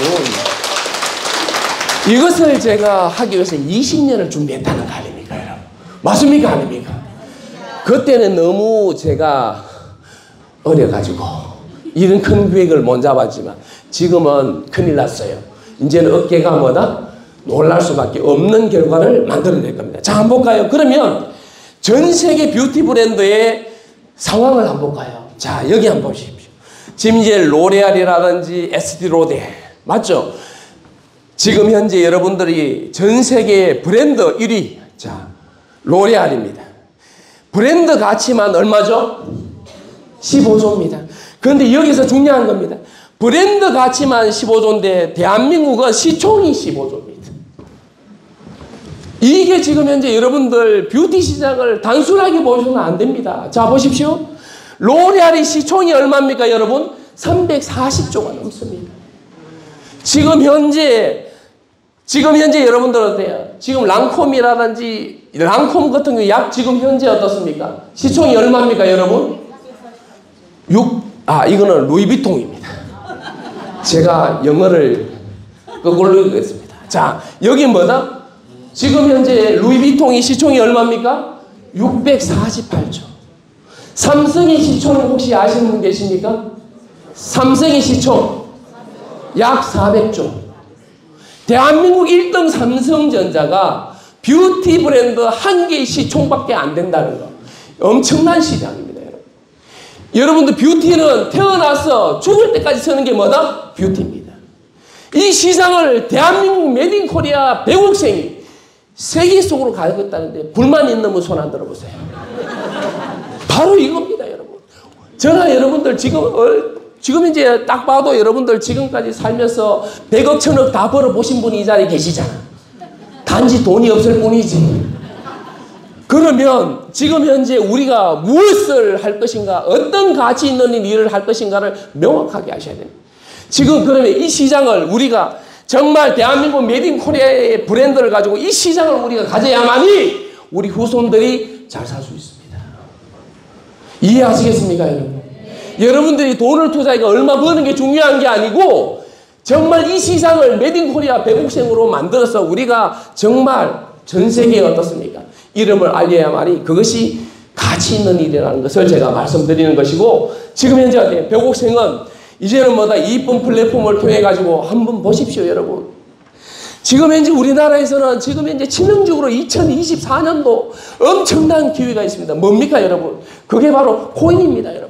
이것을 제가 하기 위해서 20년을 준비했다는 거 아닙니까, 여러분? 맞습니까, 아닙니까? 그때는 너무 제가 어려가지고 이런 큰 계획을 못 잡았지만 지금은 큰일 났어요. 이제는 어깨가 뭐다? 놀랄 수밖에 없는 결과를 만들어낼 겁니다. 자, 한번 볼까요? 그러면 전 세계 뷰티 브랜드의 상황을 한번 볼까요? 자, 여기 한번 보십시오. 지금 이제 로레알이라든지 에스티로데, 맞죠? 지금 현재 여러분들이 전 세계 브랜드 1위, 자, 로레알입니다. 브랜드 가치만 얼마죠? 15조입니다. 그런데 여기서 중요한 겁니다. 브랜드 가치만 15조인데 대한민국은 시총이 15조입니다. 이게 지금 현재 여러분들 뷰티 시장을 단순하게 보셔서는 안 됩니다. 자, 보십시오. 로레알의 시총이 얼마입니까, 여러분? 340조가 넘습니다. 지금 현재 여러분들 어때요? 지금 랑콤이라든지 랑콤 같은 경우 약 지금 현재 어떻습니까? 시총이 얼마입니까, 여러분? 이거는 루이비통입니다. 제가 영어를 거꾸로 읽겠습니다. 자, 여기 뭐다? 지금 현재 루이비통이 시총이 얼마입니까? 648조. 삼성의 시총은 혹시 아시는 분 계십니까? 삼성의 시총 약 400조. 대한민국 1등 삼성전자가 뷰티 브랜드 한 개의 시총밖에 안 된다는 거. 엄청난 시장입니다, 여러분. 여러분들 뷰티는 태어나서 죽을 때까지 쓰는 게 뭐다? 뷰티입니다. 이 시장을 대한민국 메드 인 코리아 배국생이 세계 속으로 가겠다는데 불만 있는 분 손 안 들어보세요. 바로 이겁니다, 여러분. 저나 여러분들 지금 이제 딱 봐도 여러분들 지금까지 살면서 100억, 1000억 다 벌어보신 분이 이 자리에 계시잖아. 단지 돈이 없을 뿐이지. 그러면 지금 현재 우리가 무엇을 할 것인가, 어떤 가치 있는 일을 할 것인가를 명확하게 하셔야 됩니다. 지금 그러면 이 시장을 우리가 정말 대한민국 메드 인 코리아의 브랜드를 가지고 이 시장을 우리가 가져야만이 우리 후손들이 잘 살 수 있습니다. 이해하시겠습니까, 여러분? 여러분들이 돈을 투자하니까 얼마 버는 게 중요한 게 아니고 정말 이 시장을 메드 인 코리아 배국생으로 만들어서 우리가 정말 전 세계에 어떻습니까? 이름을 알려야만이 그것이 가치 있는 일이라는 것을 제가 말씀드리는 것이고, 지금 현재 어때요? 배국생은 이제는 뭐다? 이쁜 플랫폼을 통해 가지고 한번 보십시오, 여러분. 지금 현재 우리나라에서는 지금 현재 치명적으로 2024년도 엄청난 기회가 있습니다. 뭡니까, 여러분? 그게 바로 코인입니다, 여러분.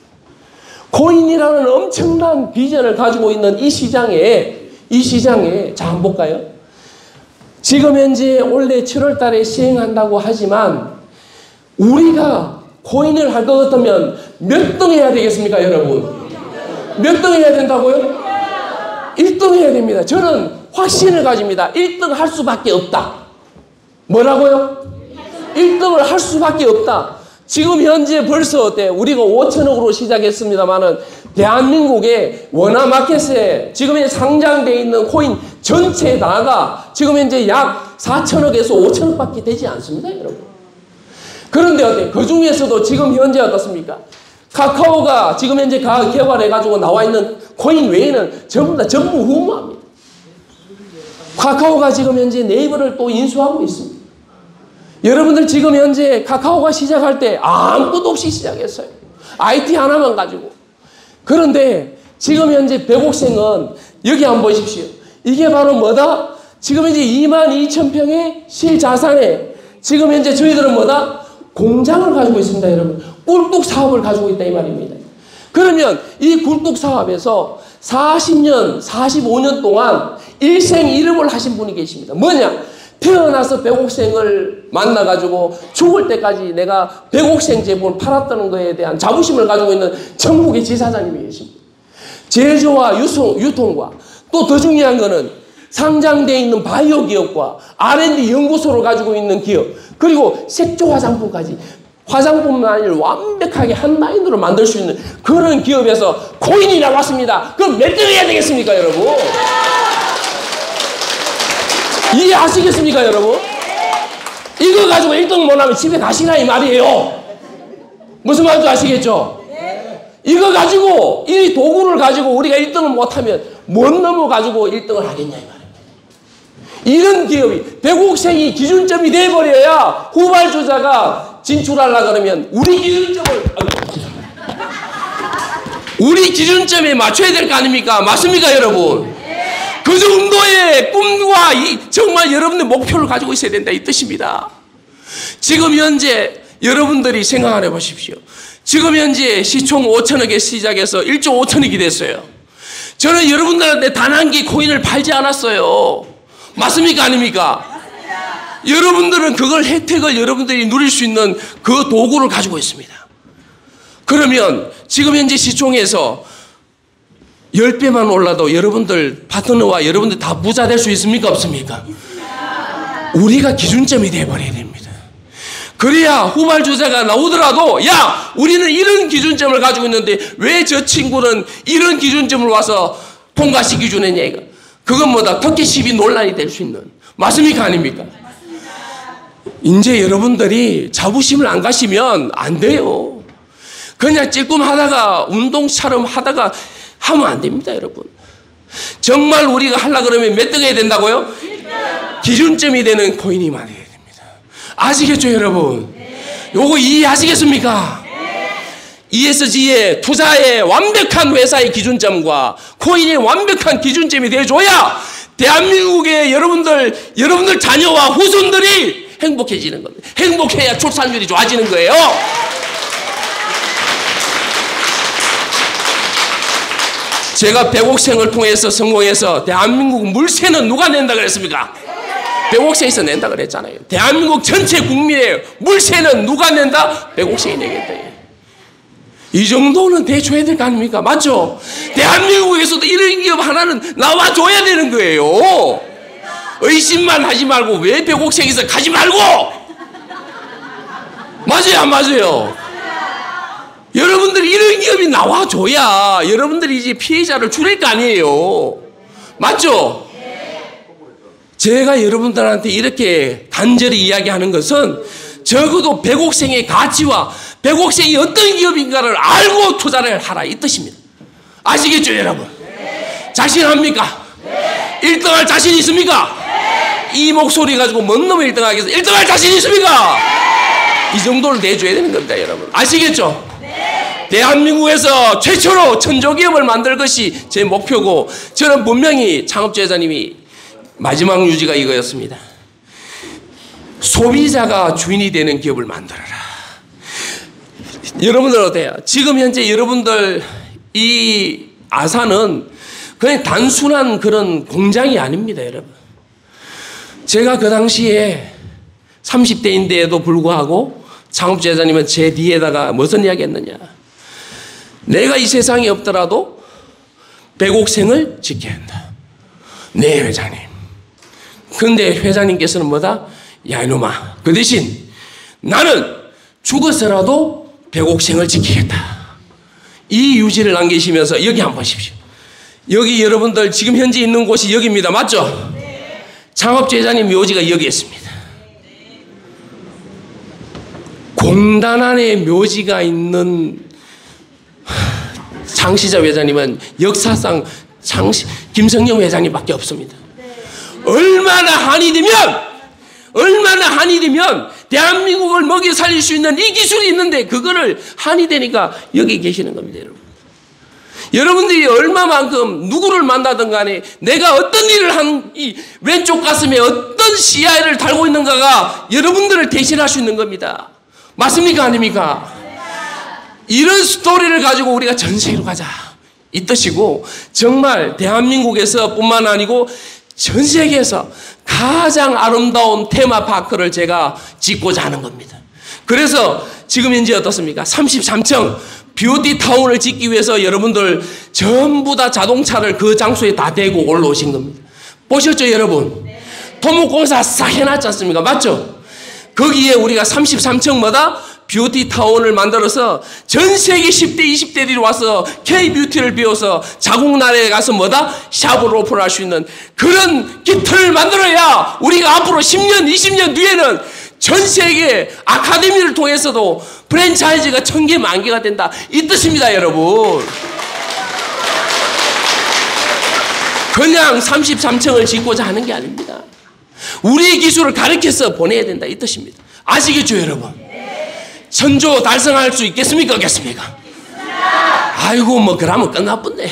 코인이라는 엄청난 비전을 가지고 있는 이 시장에 자, 한번 볼까요? 지금 현재 올해 7월 달에 시행한다고 하지만 우리가 코인을 할 것 같으면 몇 등 해야 되겠습니까, 여러분? 몇 등 해야 된다고요? 1등 해야 됩니다. 저는 확신을 가집니다. 1등 할 수밖에 없다. 뭐라고요? 1등을 할 수밖에 없다. 지금 현재 벌써 어때? 우리가 5천억으로 시작했습니다만은 대한민국의 원화마켓에 지금 현재 상장되어 있는 코인 전체 나가 지금 현재 약 4천억에서 5천억밖에 되지 않습니다, 여러분. 그런데 어때? 그 중에서도 지금 현재 어떻습니까? 카카오가 지금 현재 개발해가지고 나와 있는 코인 외에는 전부 다 전무후무합니다. 카카오가 지금 현재 네이버를 또 인수하고 있습니다. 여러분들 지금 현재 카카오가 시작할 때 아무것도 없이 시작했어요. IT 하나만 가지고. 그런데 지금 현재 배곡생은 여기 한번 보십시오. 이게 바로 뭐다? 지금 현재 22,000평의 실자산에 지금 현재 저희들은 뭐다? 공장을 가지고 있습니다, 여러분. 꿀뚝 사업을 가지고 있다 이 말입니다. 그러면 이 꿀뚝 사업에서 40년, 45년 동안 일생일업을 하신 분이 계십니다. 뭐냐? 태어나서 배곡생을 만나가지고 죽을 때까지 내가 배곡생 제품을 팔았다는 것에 대한 자부심을 가지고 있는 전국의 지사장님이 계십니다. 제조와 유통과 또 더 중요한 거는 상장되어 있는 바이오 기업과 R&D 연구소를 가지고 있는 기업, 그리고 색조 화장품까지, 화장품만 아니라 완벽하게 한 라인으로 만들 수 있는 그런 기업에서 코인이 나왔습니다. 그럼 몇 등 해야 되겠습니까, 여러분? 이해하시겠습니까, 여러분? 이거 가지고 1등 못하면 집에 가시라 이 말이에요. 무슨 말인지 아시겠죠? 이거 가지고, 이 도구를 가지고 우리가 1등을 못하면 못 넘어가지고 1등을 하겠냐 이 말입니다. 이런 기업이, 배곡생이 기준점이 돼버려야 후발주자가 진출하려고 그러면 우리 기준점에 맞춰야 될 거 아닙니까? 맞습니까, 여러분? 그 정도의 꿈과 정말 여러분의 목표를 가지고 있어야 된다 이 뜻입니다. 지금 현재 여러분들이 생각 안 해보십시오. 지금 현재 시총 5천억에 시작해서 1조 5천억이 됐어요. 저는 여러분들한테 단 한 개 코인을 팔지 않았어요. 맞습니까, 아닙니까? 맞습니다. 여러분들은 그걸 혜택을 여러분들이 누릴 수 있는 그 도구를 가지고 있습니다. 그러면 지금 현재 시총에서 10배만 올라도 여러분들 파트너와 여러분들 다 부자 될 수 있습니까, 없습니까? 우리가 기준점이 돼버려야 됩니다. 그래야 후발주자가 나오더라도 야, 우리는 이런 기준점을 가지고 있는데 왜 저 친구는 이런 기준점을 와서 통과시키 주느냐 이거. 그건 뭐다? 터키십이 논란이 될 수 있는. 맞습니까, 아닙니까? 맞습니다. 이제 여러분들이 자부심을 안 가시면 안 돼요. 그냥 찔끔하다가 운동처럼 하다가 하면 안 됩니다, 여러분. 정말 우리가 하려고 그러면 몇 등 해야 된다고요? 기준점이 되는 코인이 많아야 됩니다. 아시겠죠, 여러분? 요거 이해하시겠습니까? ESG의 투자의 완벽한 회사의 기준점과 코인의 완벽한 기준점이 되어줘야 대한민국의 여러분들 자녀와 후손들이 행복해지는 겁니다. 행복해야 출산율이 좋아지는 거예요. 제가 백옥생을 통해서 성공해서 대한민국 물세는 누가 낸다 그랬습니까? 백옥생에서 낸다 그랬잖아요. 대한민국 전체 국민의 물세는 누가 낸다? 백옥생이 내겠다. 이 정도는 대줘야 될 거 아닙니까? 맞죠? 대한민국에서도 이런 기업 하나는 나와줘야 되는 거예요. 의심만 하지 말고 왜 백옥생에서 가지 말고! 맞아요, 안 맞아요? 여러분들이 이런 기업이 나와줘야 여러분들이 이제 피해자를 줄일 거 아니에요. 맞죠? 제가 여러분들한테 이렇게 간절히 이야기하는 것은 적어도 백옥생의 가치와 백옥생이 어떤 기업인가를 알고 투자를 하라 이 뜻입니다. 아시겠죠 여러분? 자신합니까? 1등할 자신 있습니까? 이 목소리 가지고 뭔 놈이 1등 하겠어? 1등할 자신 있습니까? 이 정도를 내줘야 되는 겁니다 여러분. 아시겠죠? 대한민국에서 최초로 천조기업을 만들 것이 제 목표고 저는 분명히 창업주회장님이 마지막 유지가 이거였습니다. 소비자가 주인이 되는 기업을 만들어라. 여러분들 어때요? 지금 현재 여러분들 이 아산은 그냥 단순한 그런 공장이 아닙니다 여러분. 제가 그 당시에 30대인데에도 불구하고 창업주회장님은 제 뒤에다가 무슨 이야기 했느냐. 내가 이 세상에 없더라도 백옥생을 지켜야 한다. 네 회장님. 근데 회장님께서는 뭐다? 야 이놈아 그 대신 나는 죽어서라도 백옥생을 지키겠다. 이 유지를 남기시면서 여기 한번 보십시오. 여기 여러분들 지금 현재 있는 곳이 여기입니다. 맞죠? 네. 창업주회장님 묘지가 여기 있습니다. 공단 안에 묘지가 있는 장시자 회장님은 역사상 김성영 회장님밖에 없습니다. 얼마나 한이 되면 대한민국을 먹여 살릴 수 있는 이 기술이 있는데 그거를 한이 되니까 여기 계시는 겁니다 여러분. 여러분들이 얼마만큼 누구를 만나든 간에 내가 어떤 일을 한 이 왼쪽 가슴에 어떤 CI를 달고 있는가가 여러분들을 대신할 수 있는 겁니다. 맞습니까 아닙니까? 이런 스토리를 가지고 우리가 전 세계로 가자 이 뜻이고 정말 대한민국에서 뿐만 아니고 전 세계에서 가장 아름다운 테마파크를 제가 짓고자 하는 겁니다. 그래서 지금 현재 어떻습니까? 33층 뷰티타운을 짓기 위해서 여러분들 전부 다 자동차를 그 장소에 다 대고 올라오신 겁니다. 보셨죠 여러분? 토목공사 싹 해놨지 않습니까? 맞죠? 거기에 우리가 33층마다 뷰티타운을 만들어서 전 세계 10대 20대들이 와서 K-뷰티를 배워서 자국 나라에 가서 뭐다? 샵을 오픈할 수 있는 그런 기틀을 만들어야 우리가 앞으로 10년 20년 뒤에는 전 세계 아카데미를 통해서도 프랜차이즈가 1000개 10,000개가 된다 이 뜻입니다 여러분. 그냥 33층을 짓고자 하는 게 아닙니다. 우리의 기술을 가르쳐서 보내야 된다 이 뜻입니다. 아시겠죠 여러분? 천조 달성할 수 있겠습니까? 없겠습니까? 아이고 뭐 그러면 끝나쁜데.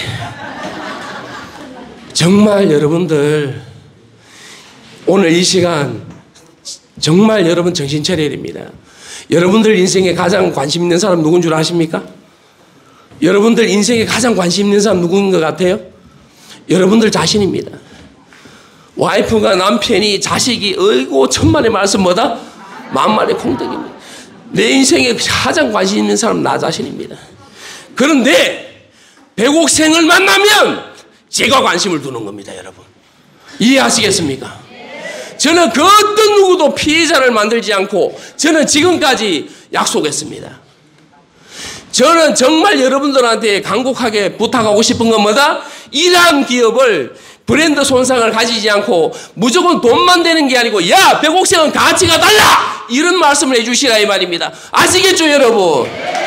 정말 여러분들 오늘 이 시간 정말 여러분 정신 차려야 됩니다. 여러분들 인생에 가장 관심 있는 사람 누군 줄 아십니까? 여러분들 인생에 가장 관심 있는 사람 누군 것 같아요? 여러분들 자신입니다. 와이프가 남편이 자식이 어이고 천만의 말씀 뭐다? 만만의 콩떡입니다. 내 인생에 가장 관심 있는 사람 나 자신입니다. 그런데 백옥생을 만나면 제가 관심을 두는 겁니다 여러분. 이해하시겠습니까? 저는 그 어떤 누구도 피해자를 만들지 않고 저는 지금까지 약속했습니다. 저는 정말 여러분들한테 간곡하게 부탁하고 싶은 건 뭐다? 이러한 기업을 브랜드 손상을 가지지 않고 무조건 돈만 되는 게 아니고 야 백옥생은 가치가 달라 이런 말씀을 해주시라 이 말입니다. 아시겠죠 여러분?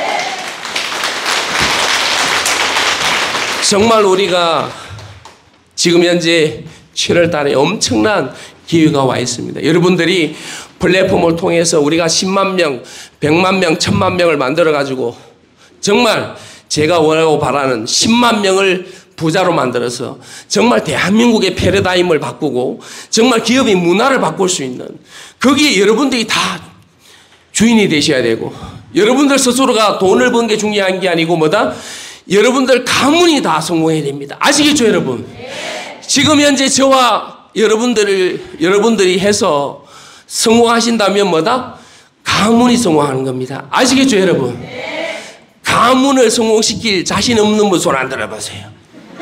정말 우리가 지금 현재 7월 달에 엄청난 기회가 와 있습니다. 여러분들이 플랫폼을 통해서 우리가 10만 명, 100만 명, 1000만 명을 만들어 가지고 정말 제가 원하고 바라는 10만 명을 부자로 만들어서 정말 대한민국의 패러다임을 바꾸고 정말 기업의 문화를 바꿀 수 있는 거기에 여러분들이 다 주인이 되셔야 되고 여러분들 스스로가 돈을 번 게 중요한 게 아니고 뭐다? 여러분들 가문이 다 성공해야 됩니다. 아시겠죠 여러분? 지금 현재 저와 여러분들이 해서 성공하신다면 뭐다? 가문이 성공하는 겁니다. 아시겠죠 여러분? 가문을 성공시킬 자신 없는 분 손 안 들어보세요.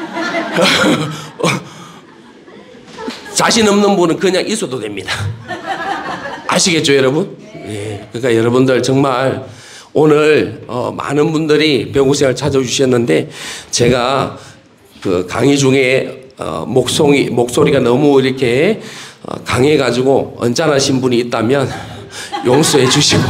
자신 없는 분은 그냥 있어도 됩니다. 아시겠죠 여러분? 예, 그러니까 여러분들 정말 오늘 많은 분들이 배구생을 찾아주셨는데 제가 그 강의 중에 목소리가 너무 이렇게 강해가지고 언짢으신 분이 있다면 용서해 주시고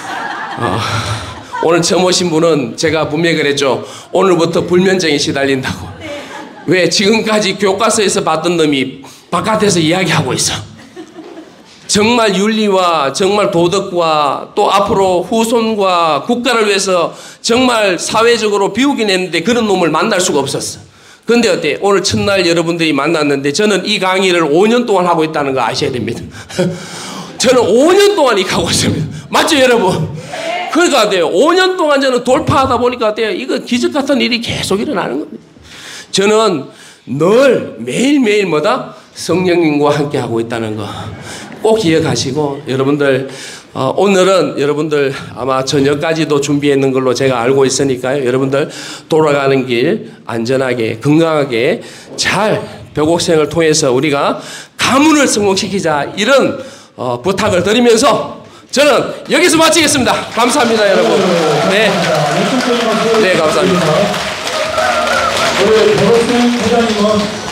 오늘 처음 오신 분은 제가 분명히 그랬죠. 오늘부터 불면증에 시달린다고. 왜? 지금까지 교과서에서 봤던 놈이 바깥에서 이야기하고 있어. 정말 윤리와 정말 도덕과 또 앞으로 후손과 국가를 위해서 정말 사회적으로 비우긴 했는데 그런 놈을 만날 수가 없었어. 근데 어때? 오늘 첫날 여러분들이 만났는데 저는 이 강의를 5년 동안 하고 있다는 거 아셔야 됩니다. 저는 5년 동안 이렇게 하고 있습니다. 맞죠 여러분? 그러니까 어때요? 5년 동안 저는 돌파하다 보니까 어때요? 이거 기적 같은 일이 계속 일어나는 겁니다. 저는 늘 매일매일 뭐다? 성령님과 함께 하고 있다는 거 꼭 기억하시고 여러분들 오늘은 여러분들 아마 저녁까지도 준비했는 걸로 제가 알고 있으니까요. 여러분들 돌아가는 길 안전하게 건강하게 잘 벽옥생을 통해서 우리가 가문을 성공시키자 이런 부탁을 드리면서 저는 여기서 마치겠습니다. 감사합니다 여러분. 네, 네 감사합니다. 우리 벽옥생 회장님은